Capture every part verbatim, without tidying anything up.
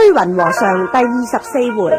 雲和尚第二十四回。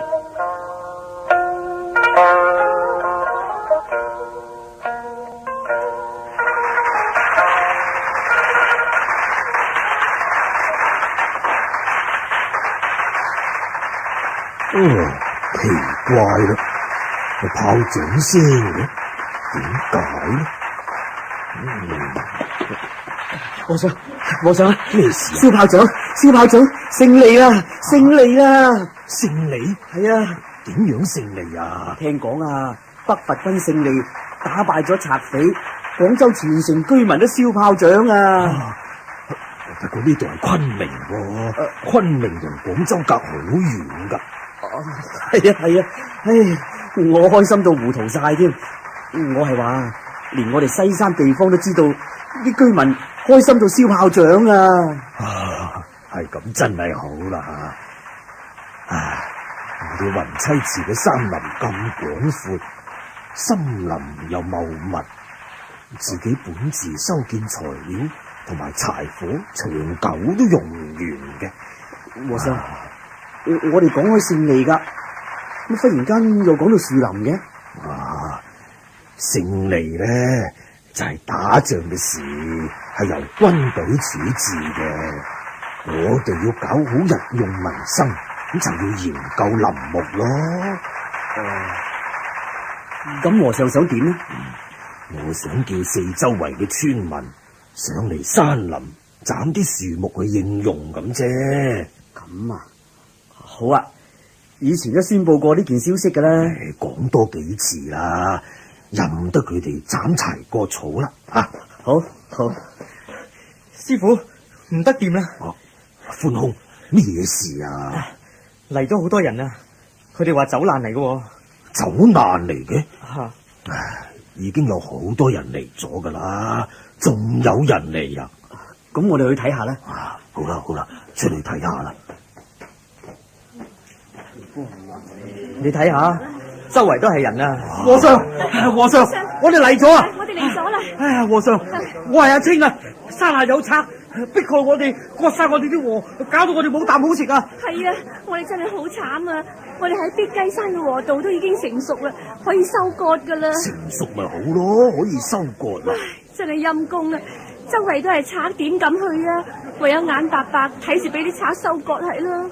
哦，奇怪啦，個炮仗聲嘅，點解呢？嗯， 和尚，和尚， 咩事啊？ 燒炮仗，燒炮仗，勝利啦，勝利啦！ 勝利？ 係啊， 點樣勝利啊？ 聽講啊，北伐軍勝利，打敗咗賊匪，廣州全城居民都燒炮仗啊！ 啊不過呢度係昆明喎，啊，昆明同廣州隔好遠噶。 係啊係啊，唉，我開心到糊塗晒添。我係話，連我哋西山地方都知道，啲居民開心到燒炮仗啊！ 啊，係咁真係好啦。唉，我哋雲棲寺嘅山林咁廣闊，森林又茂密，自己本自修建材料同埋柴火，長久都用唔完嘅。 和尚，啊，我哋講開勝利噶，咁忽然間又講到樹林嘅。 啊，勝利咧就係、是、打仗嘅事，係由軍隊處置嘅。我哋要搞好日用民生，咁就要研究林木咯。 哦，咁和尚想點呢？ 我想叫四周圍嘅村民上嚟山林斬啲樹木去應用咁啫。 咁啊，好啊，以前都宣布過呢件消息噶啦， 講多幾次啦，任得佢哋斬柴割草啦。啊， 好好，師傅唔得掂啦。 哦，寬空，咩嘢事啊？ 嚟咗好多人啊，佢哋話走難嚟嘅。 走難嚟嘅？ 啊， 唉，已經有好多人嚟咗噶啦，仲有人嚟啊！ 咁我哋去睇下啦。 啊，好啦好啦，出嚟睇下啦。 你睇下，周圍都係人啊！ 啊和尚，和尚，我哋嚟咗啊！ 我哋嚟咗啦！ 哎呀，和尚，我係阿青啊！山下有賊，逼害我哋，割晒我哋啲禾，搞到我哋冇啖好食啊！ 係啊，我哋真係好慘啊！我哋喺碧雞山嘅禾稻都已經成熟啦，可以收割噶啦。 成熟咪好咯，可以收割啦。 真係陰公啊！周圍都係賊，點敢去啊？唯有眼白白睇住俾啲賊收割係啦。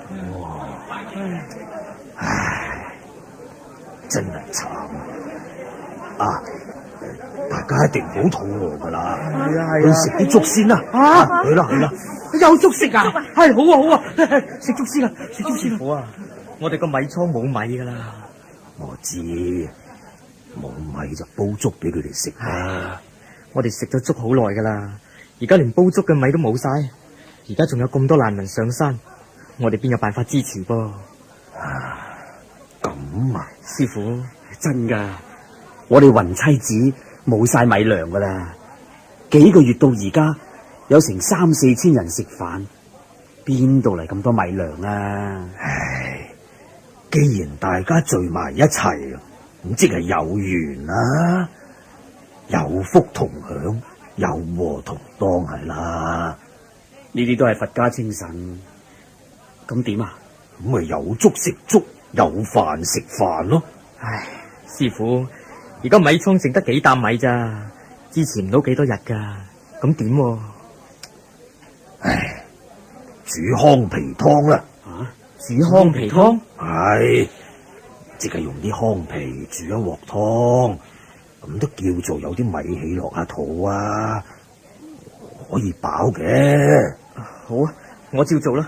唉，真係慘啊！大家一定好肚餓噶啦， 係啊係啊， 去食啲粥先啦。啊，去啦去啦， 有粥食啊！係好啊好啊，食粥先啦，食粥先啦。好啊，我哋個米倉冇米噶啦。 我知，冇米就煲粥俾佢哋食啦。 我哋食咗粥好耐噶啦，而家連煲粥嘅米都冇晒，而家仲有咁多難民上山，我哋邊有辦法支持噃？ 啊，咁啊， 師傅，真噶，我哋雲棲寺冇晒米糧噶啦，幾個月到而家有成三四千人食飯，邊度嚟咁多米糧啊？ 唉，既然大家聚埋一齊，咁即係有緣啦，有福同享，有禍同當係啦。 呢啲都係佛家精神，咁點啊？ 咁咪有粥食粥，有飯食飯咯。 唉，師傅，而家米倉剩得幾擔米咋，支持唔到幾多日噶，咁點？ 唉，煮糠皮湯啦。 啊，煮糠皮湯？ 係，即係用啲糠皮煮一鑊湯，咁都叫做有啲米起落下肚啊，可以飽嘅。 好啊，我照做啦。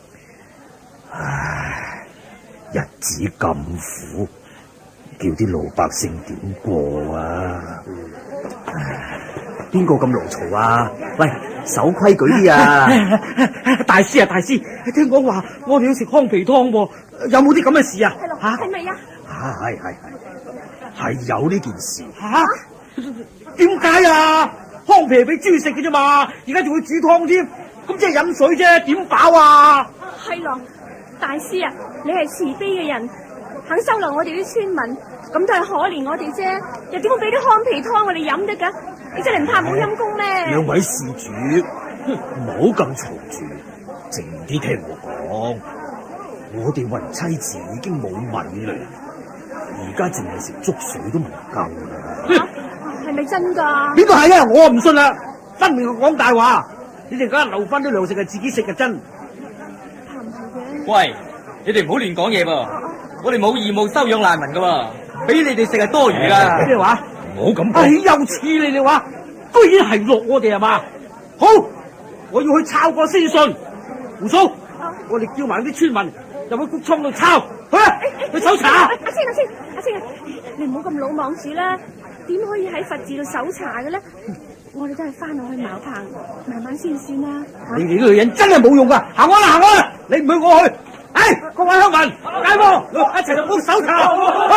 唉，日子咁苦，叫啲老百姓點過啊？ 邊個咁勞嘈啊？喂，守規矩啲啊！大師啊，大師，聽講話我哋要食糠皮湯，有冇啲咁嘅事啊？ 係咯， 吓， 係咪啊？ 係係係係有呢件事。 吓？點解啊？糠皮係俾豬食嘅啫嘛，而家仲要煮湯添，咁即係飲水啫，點飽啊？ 係咯，大師啊，你係慈悲嘅人，肯收留我哋啲村民，咁都係可憐我哋啫，又點會俾啲糠皮湯我哋飲得噶？你真係唔怕冇陰功咩？ 兩位施主，唔好咁嘈住，靜啲聽我講。 我哋雲棲寺已經冇米糧，而家淨係食粥水都唔夠啦。 係咪真噶？ 邊個係啊？我唔信啦，分明係講大話。你哋而家留翻啲糧食係自己食嘅真。 怕唔係嘅？ 喂，你哋唔好亂講嘢噃，我哋冇義務收養難民噶喎，俾你哋食係多餘噶。 咩話？ 唔好咁哎， 講。 又似你哋話，居然係落我哋係嘛？好，我要去抄個先信。胡蘇，我哋叫埋啲村民入去谷倉度抄，去啊，去搜查。 阿阿青阿青阿青啊，你唔好咁魯莽住啦，點可以喺佛寺度搜查嘅咧？我哋都係翻落去茅棚，慢慢先算啦。 你哋啲女人真係冇用噶，行開啦行開啦，你唔去我去。哎，各位鄉民、街坊，一齊入屋搜查。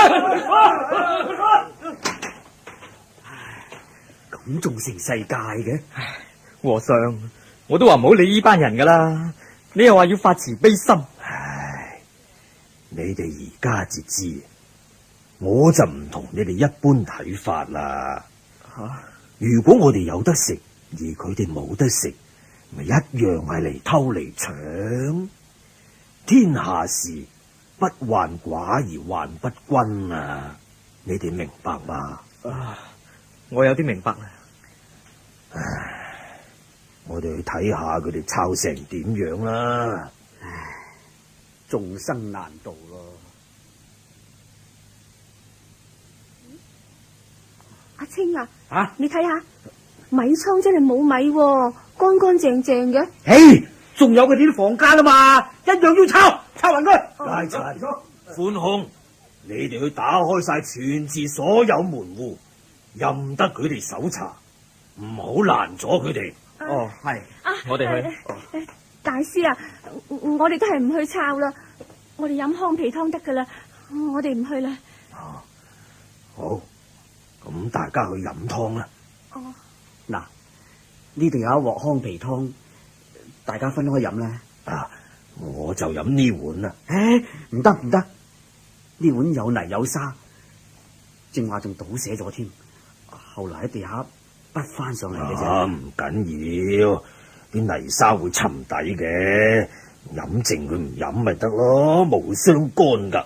咁仲成世界嘅？ 和尚，我都話唔好理呢班人噶啦，你又話要發慈悲心。 唉，你哋而家至知，我就唔同你哋一般睇法啦。 吓、啊， 如果我哋有得食，而佢哋冇得食，咪一樣係嚟偷嚟搶。天下事不患寡而患不均啊！你哋明白嘛？ 啊，我有啲明白啦。 唉，我哋去睇下佢哋抄成點樣啦。 唉，眾生難度咯。 阿青啊， 啊， 你睇下米倉真係冇米喎，乾乾淨淨嘅。 嘿，仲有佢哋啲房間啊嘛，一樣要抄，抄勻佢。 大臣、寬控，你哋去打開晒全寺所有門戶，任得佢哋搜查，唔好攔阻佢哋。 哦，係， 啊， 我哋去。 誒大師啊，我哋都係唔去抄啦，我哋飲糠皮湯得噶啦，我哋唔去啦。 哦，好，咁大家去飲湯啦。 哦， 嗱，呢度有一鑊糠皮湯，大家分開飲啦。 啊，我就飲呢碗啦。 唉，唔得唔得，呢碗有泥有沙，正話仲倒瀉咗添，後來喺地下滗翻上嚟嘅啫。 啊，唔緊要，啲泥沙會沉底嘅，飲剩佢唔飲咪得咯，冇相干噶。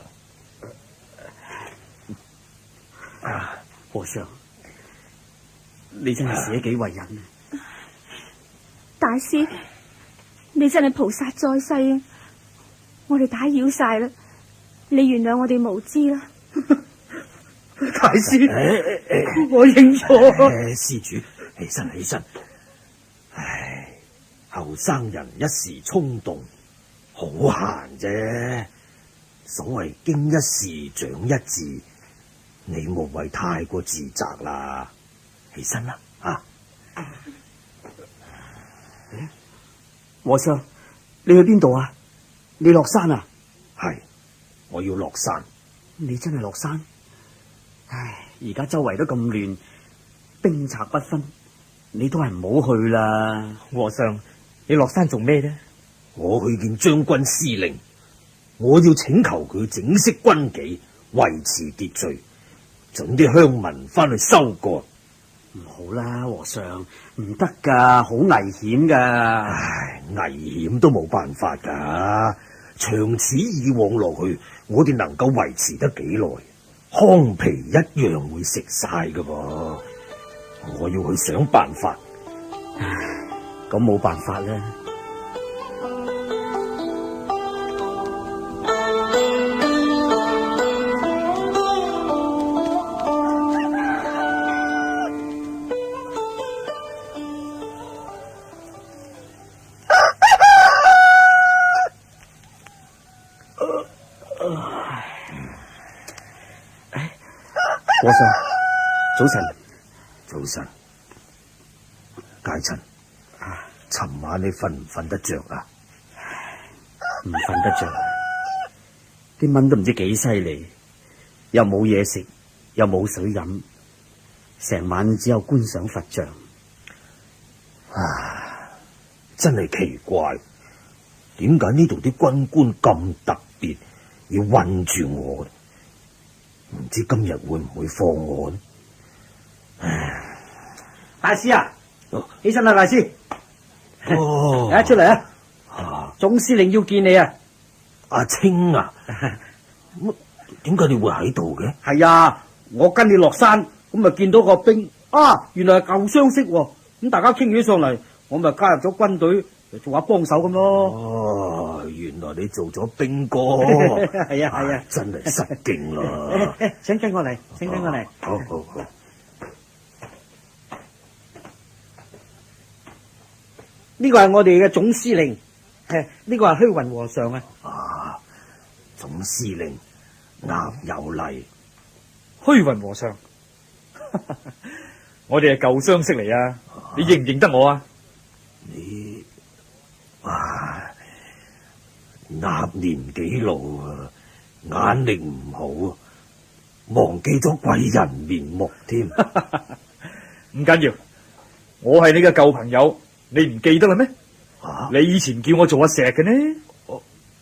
啊，和尚，你真係捨己為人啊！ 大師，你真係菩薩在世啊！我哋打擾晒啦，你原諒我哋無知啦。 大師， 誒我認錯。 誒，施主，起身起身。唉，後生人一時衝動，好閒啫。所謂經一事長一智，你無謂太過自責啦。起身啦，啊！ 和尚，你去邊度啊？你落山啊？ 係，我要落山。 你真係落山？唉，而家周圍都咁亂，兵賊不分，你都係唔好去啦。 和尚，你落山做咩呢？ 我去見將軍司令，我要請求佢整飾軍紀，維持秩序，准啲鄉民翻去收割。 唔好啦，和尚，唔得噶，好危險噶。 唉，危險都冇辦法噶，長此以往落去，我哋能夠維持得幾耐？糠皮一樣會食晒噶噃，我要去想辦法。 唉，咁冇辦法啦。和尚，早晨。 早晨，介陳，尋晚你瞓唔瞓得着啊？ 唔瞓得着，啲蚊都唔知幾犀利，又冇嘢食，又冇水飲，成晚只有觀賞佛像。 啊，真係奇怪，點解呢度啲軍官咁特別，要困住我？唔知今日會唔會放我呢？唉， 大師啊，哦、起身啦，大師。 哦， 一出嚟啊！ 啊， 總司令要見你啊！ 阿青啊，乜點解你會喺度嘅？ 係啊，我跟你落山，咁咪見到個兵啊，原來係舊相識喎。咁大家傾起上嚟，我咪加入咗軍隊，做下幫手咁咯。 哦，原來你做咗兵哥， 係啊係啊， 真係失敬啦！ 請跟我嚟，請跟我嚟。 好好好。 呢個係我哋嘅總司令，誒，呢個係虛雲和尚啊。 啊，總司令鴨有禮。 虛雲和尚，我哋係舊相識嚟啊！你認唔認得我啊？ 你啊，鴨年紀老啊，眼力唔好啊，忘記咗貴人面目添。 唔緊要，我係你嘅舊朋友。你唔記得啦咩？啊、你以前叫我做阿石嘅呢？ 哦，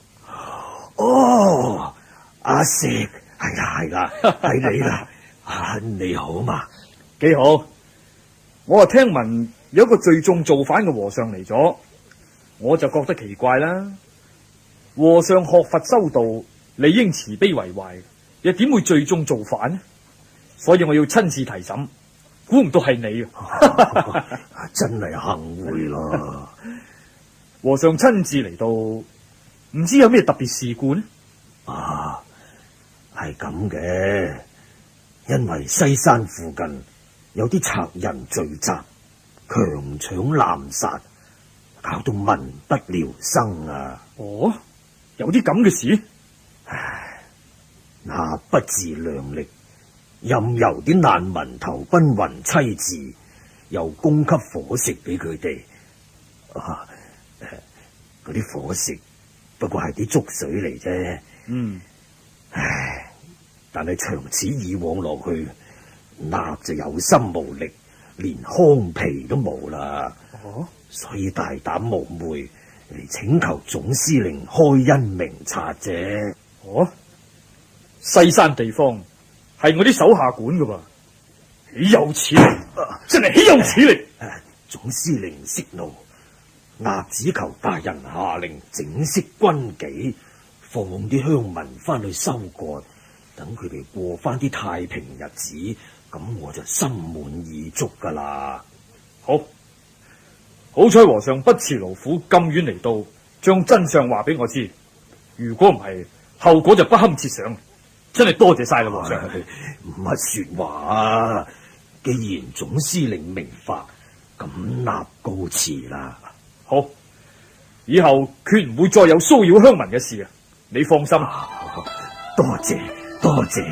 哦阿石，係啊係啦，係你啦。啊，你好嘛？ 幾好。我啊聽聞有一個聚眾造反嘅和尚嚟咗，我就覺得奇怪啦。和尚學佛修道，理應慈悲為懷，又點會聚眾造反呢？所以我要親自提審。估唔到係你啊！ 真係幸會啦！ 和尚親自嚟到，唔知有咩特別事故呢？ 啊，係咁嘅，因為西山附近有啲賊人聚集，強搶濫殺，搞到民不聊生啊！ 哦，有啲咁嘅事？ 唉，那不自量力。任由啲難民投奔雲棲寺，又供給伙食俾佢哋。啊，嗰啲伙食不過係啲粥水嚟啫。 嗯， 唉，但係長此以往落去，納就有心無力，連糠皮都冇啦。 哦， 所以大膽冒昧嚟請求總司令開恩明察啫。 哦，西山地方係我啲手下管噶噃，豈有此理！啊、真係豈有此理！ 啊啊、總司令息怒，鴨只求大人下令整肅軍紀，放啲鄉民翻去收割，等佢哋過翻啲太平日子，咁我就心滿意足噶啦。 好，好彩和尚不辭勞苦咁遠嚟到，將真相話俾我知。如果唔係，後果就不堪設想。真係多謝晒啦，和尚。 乜說話啊？既然總司令明白，咁立告辭啦。 好，以後決唔會再有騷擾鄉民嘅事啊！你放心。 啊、多謝多謝。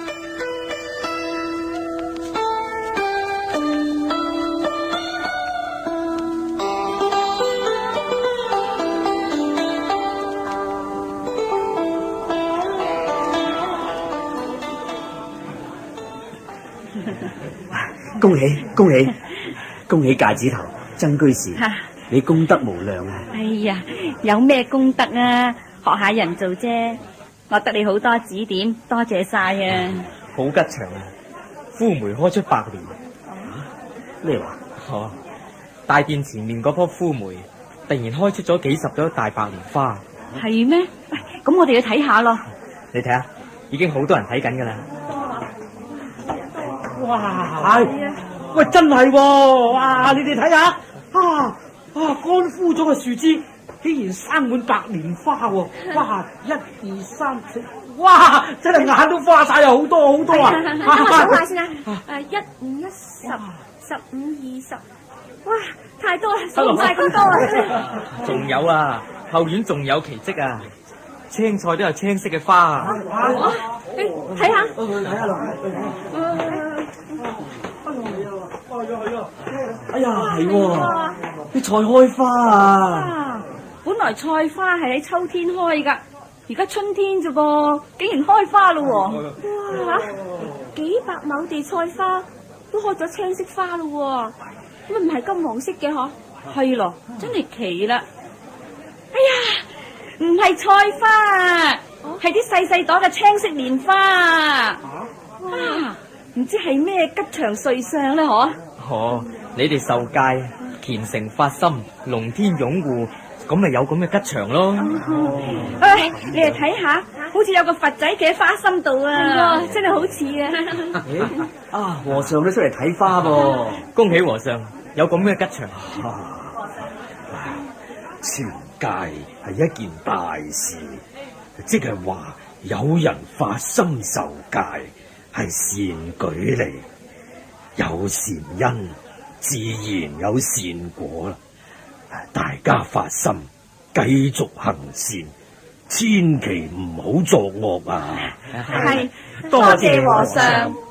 恭喜恭喜恭喜戒指頭曾居士，你功德無量啊！ 哎呀，有咩功德啊？學下人做啫，我得你好多指點，多謝晒啊！ 好吉祥啊！枯梅開出百年。 咩話？ 哦，大殿前面嗰棵枯梅突然開出咗幾十朵大白蓮花。 係咩？喂，咁我哋去睇下咯。 你睇下，已經好多人睇緊噶啦。 哇！喂，真係喎！哇，你哋睇下，啊啊，乾枯咗嘅樹枝，竟然生滿白蓮花喎！哇，一二三四，哇，真係眼都花晒，有好多好多啊！ 等我數下先啦，誒，一五一十，十五二十，哇，太多啦，數唔晒咁多啊！ 仲有啊，後院仲有奇蹟啊！青菜都有青色嘅花啊！ 你睇下， 睇下落哎呀，係喎，啲菜開花啊！ 本來菜花係喺秋天開噶，而家春天啫噃，竟然開花咯喎！哇，幾百畝地菜花都開咗青色花咯喎，乜唔係金黃色嘅嗬？係咯，真係奇啦！哎呀，唔係菜花，係啲細細朵嘅青色蓮花啊！唔知係咩吉祥瑞相咧？嗬？ 哦，你哋受戒虔誠發心，龍天擁護， 咁咪有咁嘅吉祥咯。 唉，你嚟睇下，好似有個佛仔企喺花心度啊，真係好似啊！ 啊，和尚都出嚟睇花噃， 恭喜和尚有咁嘅吉祥。 傳戒係一件大事，即係話有人發心受戒，係善舉嚟，有善因，自然有善果啦。大家發心，繼續行善，千祈唔好作惡啊！ 係， 多謝和尚。